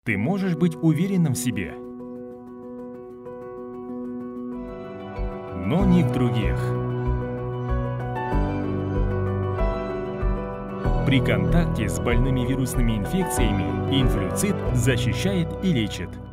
ты можешь быть уверенным в себе, но не в других. При контакте с больными вирусными инфекциями инфлюцит защищает и лечит.